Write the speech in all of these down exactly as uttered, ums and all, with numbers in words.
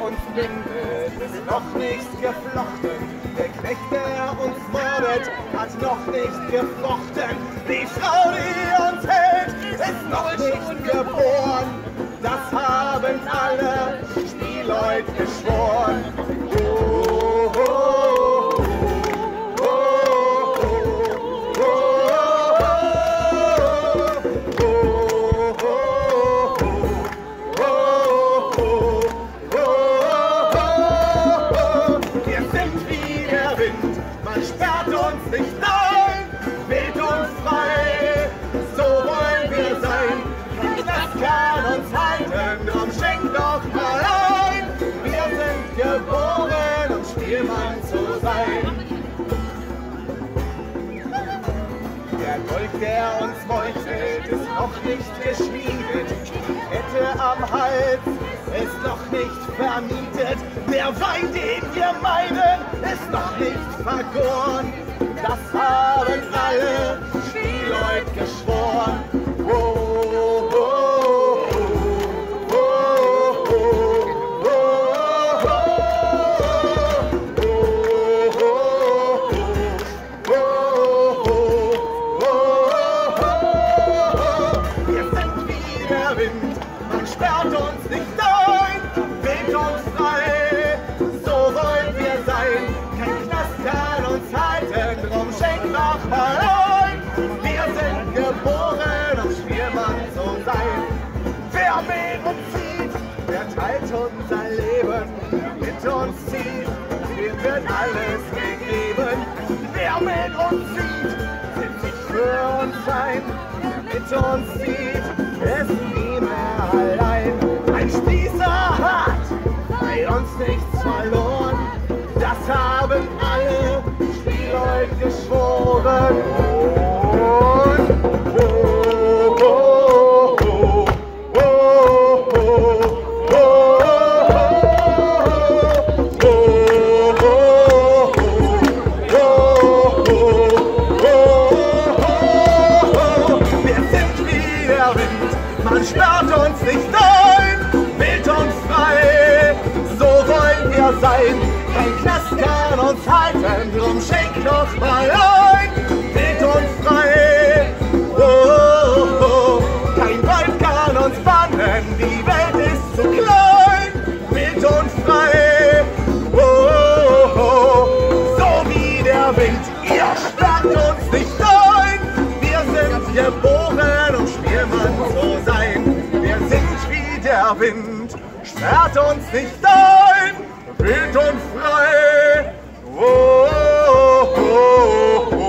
uns bindet, ist noch nicht geflochten. Der Knecht, der uns mordet, hat noch nicht gefochten. Die Frau, die uns hält, ist noch nicht geboren. Das haben alle Spielleute geschworen. Oh, oh, oh, oh, oh, oh. Wir sind wie der Wind, man sperrt uns nicht ein, wild und frei, so wollen wir sein. Das kann uns halten, drum schenkt doch mal ein. Wir sind geboren, um Spielmann zu sein. Der Dolch, der uns meuchelt, ist noch nicht geschmiedet. Die Kette am Hals ist noch nicht vermietet. Der Wein, den wir meinen, ist noch nicht vergoren. Das haben alle Spielleute geschworen. Oh, oh, oh, oh, oh, oh, oh. Wir sind wie der Wind, man sperrt uns nicht ein, wild und frei, so wollen wir sein. Kein Knast kann uns halten, drum schenkt noch mal ein. Wir sind geboren, um Spielmann zu sein. Wer mit uns zieht, der teilt unser Leben. Wer mit uns zieht, dem wird alles gegeben. Wer mit uns zieht, wird sich für uns ein. Wer mit uns zieht, ist nie mehr allein. Ein Spießer hat bei uns nichts verloren. Das haben alle Spielleute geschworen. Und oh, oh, oh, oh, oh, oh, oh, oh. Wir sind wie der Wind, man sperrt uns nicht ein, wild und frei, so wollen wir sein. Kein Knast kann uns halten, drum schenk noch mal ein, wild und frei. Oh, oh, oh. Kein Weib kann uns bannen, die Welt ist zu klein, wild und frei. Oh, oh, oh. So wie der Wind, ihr sperrt uns nicht ein. Wir sind geboren, um Spielmann zu sein. Wir sind wie der Wind, sperrt uns nicht ein, wild und frei. Oh, oh, oh, oh.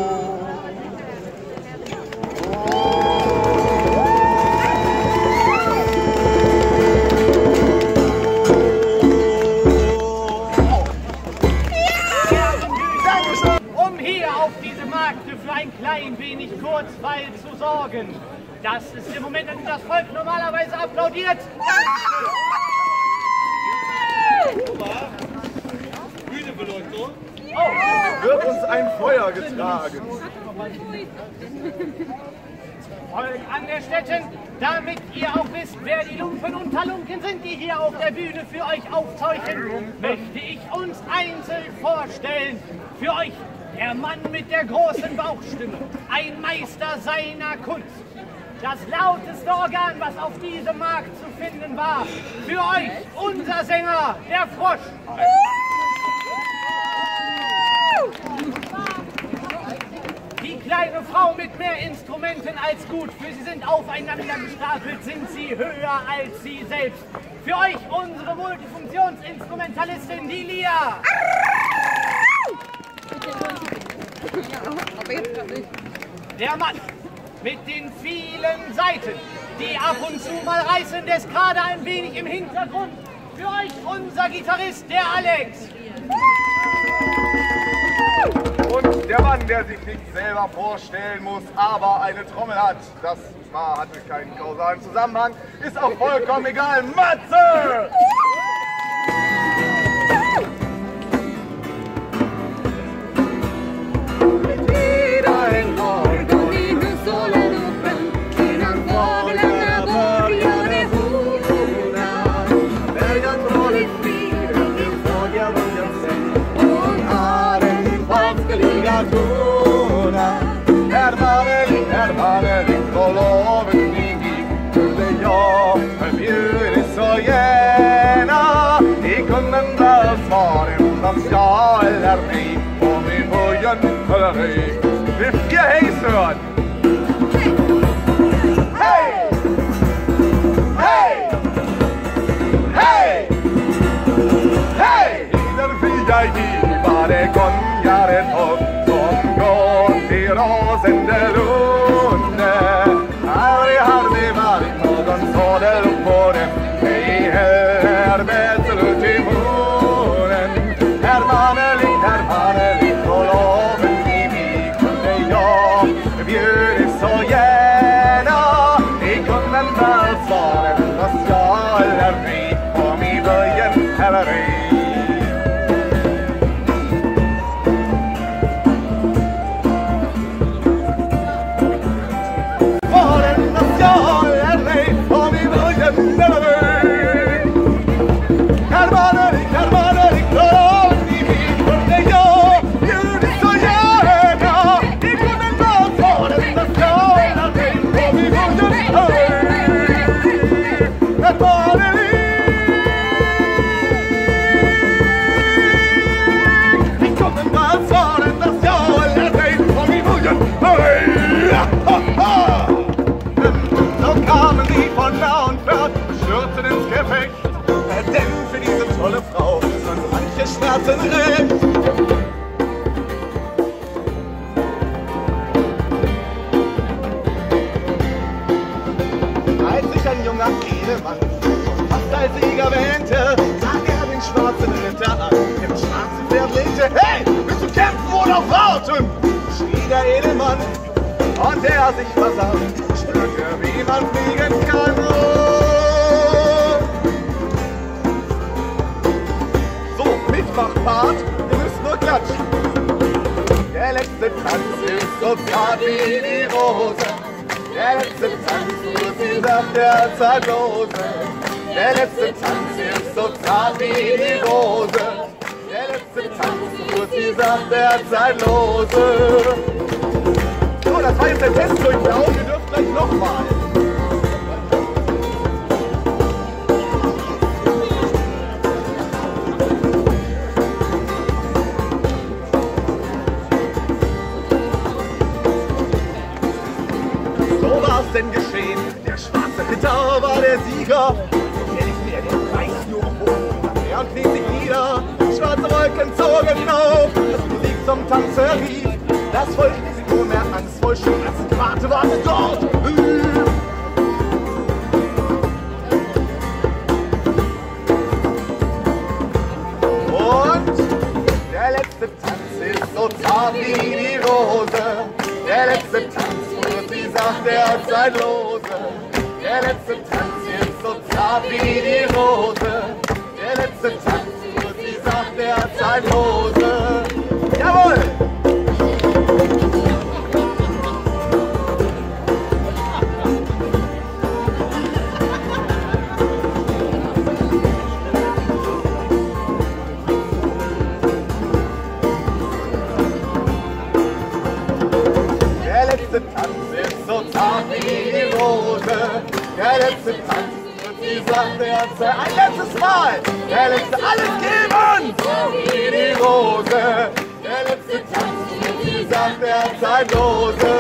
Um hier auf diesem Markt für ein klein wenig Kurzweil zu sorgen. Das ist der Moment, an dem das Volk normalerweise applaudiert. Bühnenbeleuchtung. Oh, wird uns ein Feuer getragen. Volk an der Stätten, damit ihr auch wisst, wer die Lumpen und Talunken sind, die hier auf der Bühne für euch auftauchen, möchte ich uns einzeln vorstellen. Für euch der Mann mit der großen Bauchstimme, ein Meister seiner Kunst. Das lauteste Organ, was auf diesem Markt zu finden war. Für euch unser Sänger, der Frosch. Die kleine Frau mit mehr Instrumenten als gut. Für sie sind aufeinander gestapelt, sind sie höher als sie selbst. Für euch unsere Multifunktionsinstrumentalistin, die Lia. Der Mann mit den vielen Seiten, die ab und zu mal reißen, des gerade ein wenig im Hintergrund. Für euch unser Gitarrist, der Alex. Und der Mann, der sich nicht selber vorstellen muss, aber eine Trommel hat, das zwar hatte keinen kausalen Zusammenhang, ist auch vollkommen egal, Matze! Voglio ne voglio ne una, per erregt. Wisst ihr Hays hören? Hey! Hey! Hey! Hey! Dieser Flieger hier war der Konjaret und zum Gott die Rosen der Lune. Aldrig hade varit någon sådan på den. Ej heller bättre till munnen. Herr Manneling, herr Manneling, och loven i mig kunde jag bjuda så gärna. I kunden var svaren, fast jag eller nej, om i böjen eller ej. Denn für diese tolle Frau sind manche Schmerzen recht. Als sich ein junger Ehemann fast als Sieger wähnte, sah er den schwarzen Ritter an, im schwarzen Pferd legte. Hey, willst du kämpfen oder auf warten? Schrie der Edelmann, und er sich versann, spürte, wie man fliegen kann. Part, ihr müsst nur klatschen. Der letzte Tanz ist so zart wie die Rose. Der letzte Tanz, wo sie sagt, der Zeitlose. Der letzte Tanz ist so zart wie die Rose. Der letzte Tanz, wo sie sagt, der Zeitlose. So, das war jetzt der Testdurchlauf. Ihr dürft gleich nochmal. Denn geschehen, der schwarze Ritter war der Sieger. Der nicht mehr den Preis nur hoch, er kniet sich nieder. Schwarze Wolken zogen auf, das Musik zum Tanze rief. Das Volk ist nur mehr angstvoll, Schmerzen, warte, warte dort. Und der letzte Tanz ist so zart wie die Rose. Der letzte Tanz, sagt der Zeitlose. Der letzte Tanz ist so zart wie die Rose. Der letzte Tanz, wo sie sagt der Zeitlose. Jawohl! Der letzte Tanz ist so zart wie die Rose. Der letzte Tanz, und sie sagt der Zeit. Ein letztes Mal! Der letzte, alles geben! So wie die Rose. Der letzte Tanz, und sie sagt der Zeitlose.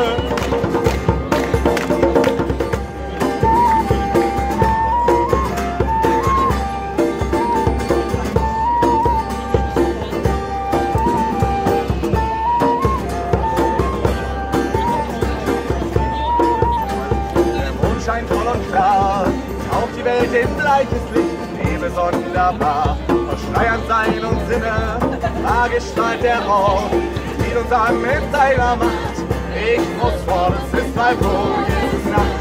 Scheint voll und klar, auf die Welt in bleiches Licht, Nebel sonderbar, verschleiernd Sein und Sinne, magisch strahlt der Ort, zieht uns an mit seiner Macht, ich muss fort, es ist mein Brot, es ist Nacht.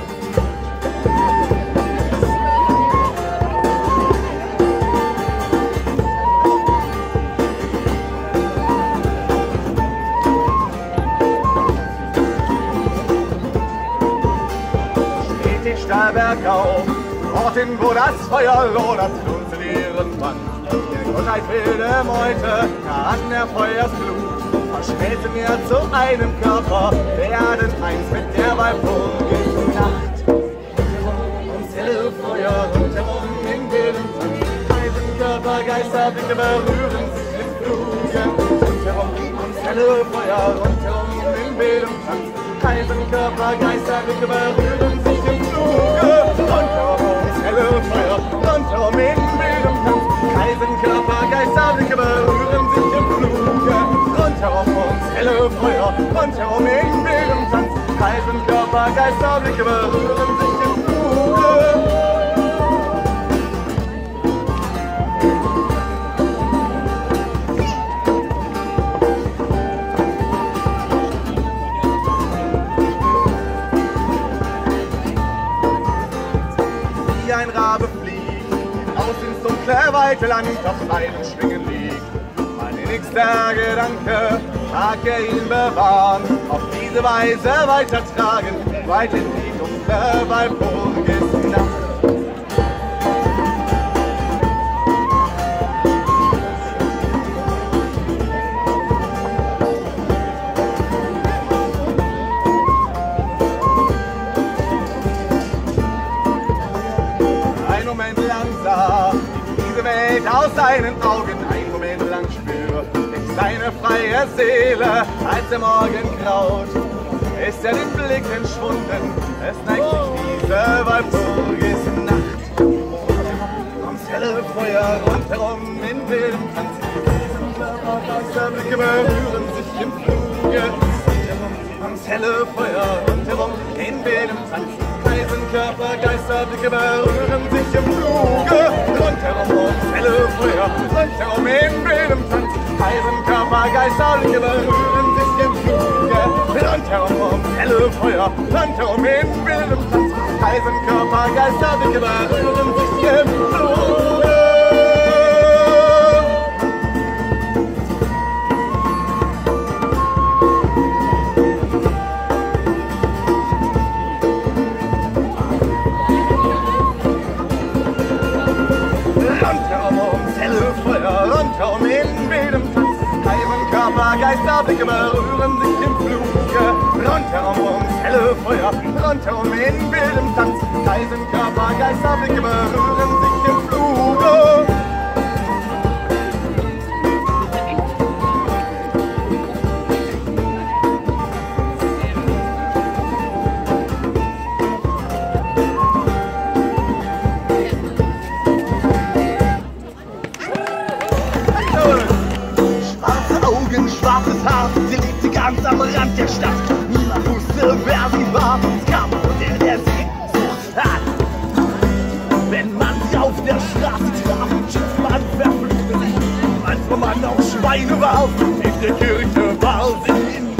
Steil bergauf, dorthin, wo das Feuer lodert, flunzt ihren Mann. Der Gottheit wilde Meute, nah an der Feuersglut, verschmelzen wir zu einem Körper, werden eins mit der walpurgigen Nacht. Ums helle Feuer rundherum in wildem Tanz, Eisen, Körper, Geister, Blicke berühren sich mit Flugen. Rundherum ums helle helle Feuer rundherum in wildem Tanz. Eisen, Körper, Geister, Blicke berühren sich im Fluge. Rundherum ums helle Feuer rundherum in wildem Tanz. Eisen, Körper, Geister, Blicke berühren sich im Fluge. Rundherum ums helle Feuer rundherum in wildem Tanz. Eisen, Körper, Geister, Blicke berühren sich im Fluge. Ein Rabe fliegt aus ins dunkle, weite Land, auf seinen Schwingen liegt. Mein innigster Gedanke, mag er ihn bewahren, auf diese Weise weitertragen, weit in die dunkle Walpurgisnacht. Aus seinen Augen ein Moment lang spür ich seine freie Seele, als der Morgen graut, ist er den Blick entschwunden, es neigt sich diese Walpurgisnacht. Ums helle Feuer rundherum in wildem Tanz, Geisterblicke berühren sich im Fluge. Ums helle Feuer rundherum in wildem Tanz, Eisenkörper, Geisterblicke berühren sich im Fluge. Rundherum ums helle Feuer, rundherum in wildem Tanz. Eisenkörper, Geisterblicke berühren sich im Fluge. Rundherum ums helle Feuer, rundherum in wildem Tanz. Eisenkörper, Geisterblicke berühren sich im Fluge. Rundherum in wildem Tanz, Eisenkörper, Geisterblicke berühren sich im Fluge. Rundherum ums helle Feuer, rundherum in wildem Tanz, Eisenkörper, Geisterblicke berühren sich im Fluge. Schwarzes Haar, sie lebte ganz am Rand der Stadt. Niemand wusste, wer sie war. Es kam der, der sie gesucht hat. Wenn man sie auf der Straße traf, schimpft man verfluchte sich. Als man auch Schweine warf, in der Kirche war sie in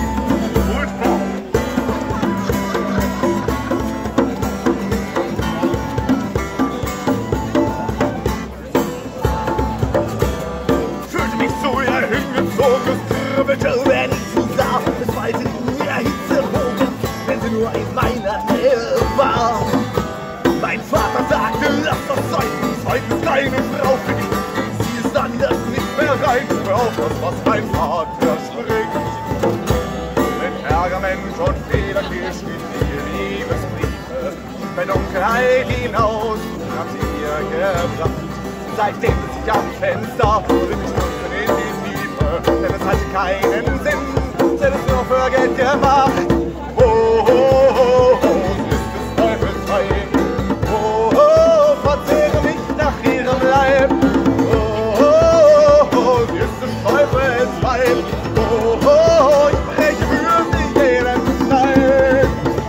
wenn ich sie sah, es wallte in mir Hitze hoch, wenn sie nur in meiner Nähe war. Mein Vater sagte, lass das sein, heute ist keine Frau für dich. Sie ist anders nicht mehr rein, hör auf das, was mein Vater spricht. Mit Pergament und Federkiel schrieb die Liebesbriefe, bei Dunkelheit hinaus hat sie mir gebracht. Seitdem sitze ich am Fenster und will mich nutzen in die Tiefe, denn es hatte keinen Sinn, denn es nur für Geld gemacht. Oh, oh, oh, oh, ist des Teufels Weib. Oh, oh, verzehre mich nach ihrem Leib. Oh, oh, oh, sie ist des Teufels Weib. Oh, oh, ich breche für sie jeden Leib.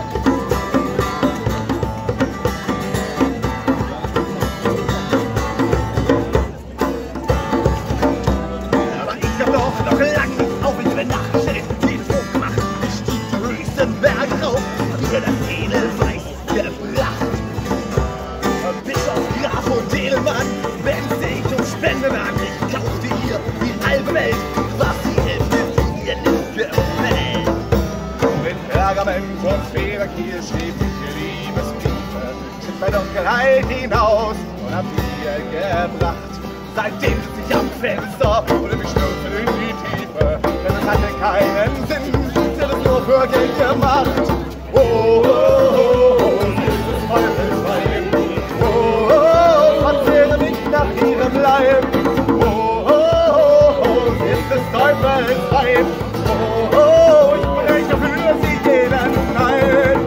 Aber ich hab doch noch lang nicht auf mich benachgestellt, jedes Hoch gemacht. Ich stieg die höchsten Berge rauf, hab ihr das Edelweiß gebracht. Bis auf Graf und Edelmann wendete ich um Spenden an. Ich kaufte ihr die halbe Welt, was sie in ihr nicht gefällt. Mit Pergament und Federkiel schrieb ich ihr Liebesbriefe, schritt bei Dunkelheit hinaus und hab sie ihr gebracht. Seitdem sitz ich am Fenster und mich stürzen in die Tiefe, denn es hatte keinen Sinn, sie hat es nur für Geld gemacht. Oh, oh, oh, oh, sie ist des Teufels Weib. Oh, oh, verzehre mich nach ihrem Leib. Oh, oh, oh, sie ist des Teufels Weib. Leib. Oh, oh, ich breche für sie jeden Teil.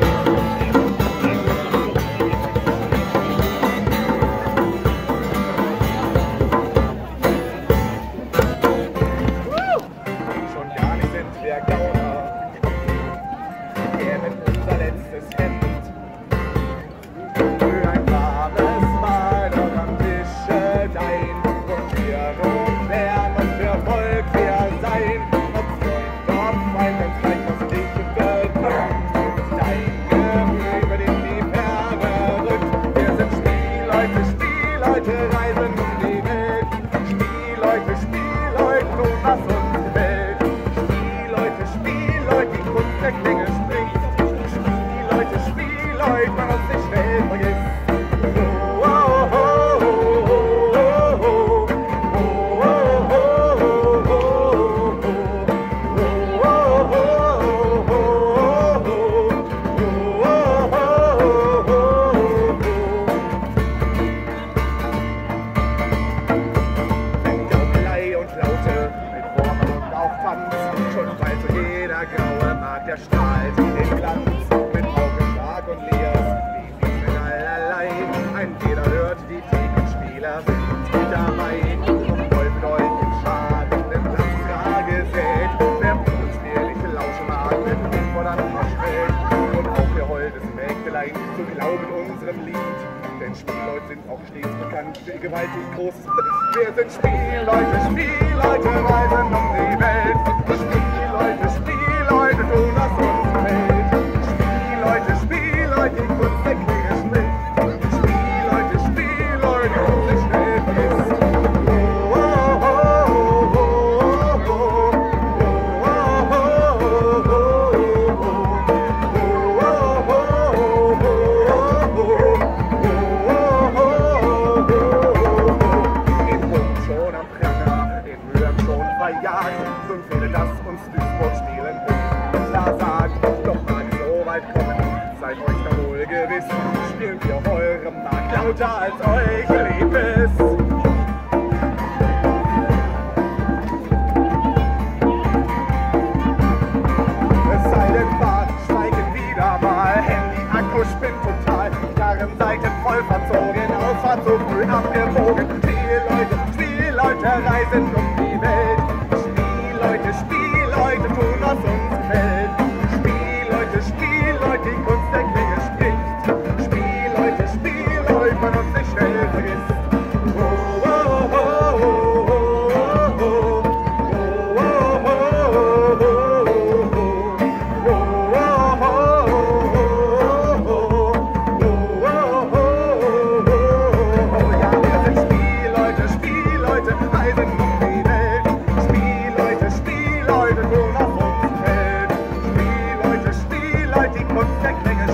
Schon gar nicht sind wir Gauner, gäben unser letztes Hemd für ein warmes Mahl noch am Tische dein. Und wir nun werden und für Volk wir sein, ob Freund, ob Feind, wenn's gleich was dich bedrückt. Dein Gefühl über den die Ferne rückt. Wir sind Spielleute, Spielleute, reisen um die Welt. Spielleute, Spielleute, tun was uns gefällt. Spielleute, Spielleute, die Kunst der Klänge spricht. Spielleute, Spielleute, man uns nicht schnell vergisst. Oh, oh, oh, oh, oh, oh, oh, oh, der strahlt den Glanz mit Augenschlag und Liers, wie sie mit allerlei. Ein jeder hört, die Thekenspieler sind dabei. Und Wolf euch im Schaden im Landfrage sät. Wer uns ehrlich lauschen mag, mit uns vor dann verschwellt. Und auch ihr holdes Mägdelein zu glauben unserem Lied. Denn Spielleute sind auch stets bekannt für ihr gewaltig großes Bild. Wir sind Spielleute, Spielleute, reisen um die Welt. Spielleute, Spielleute, tun was uns gefällt. Spielleute, Spielleute, die Kunst der Klänge spricht. Spielleute, Spielleute, die uns nicht schnell vergisst. Oh, oh, oh, oh, oh, oh, nun viele das uns Duisburg spielen will. Klar sagen, doch mag es so weit kommen, seid euch da wohl gewiss, spielt ihr eure Mark lauter als euch lieb ist. Es sei denn, Fahrt steigen wieder mal, Handy, Akku spinnt total, Gitarren, Seiten voll verzogen, Ausfahrt so früh abgebogen. Spielleute, Spielleute reisen um die Welt. Spielleute, Spielleute, tun was uns gefällt. Spielleute, Spielleute, die Kunst der Klänge spricht. Spielleute, Spielleute, man uns nicht schnell vergisst. Oh, oh, oh, oh, oh, oh, oh, ja, wir sind Spielleute, Spielleute, reisen um die Welt. Spielleute, Spielleute, tun was uns gefällt. Spielleute, Spielleute, die Kunst der Klänge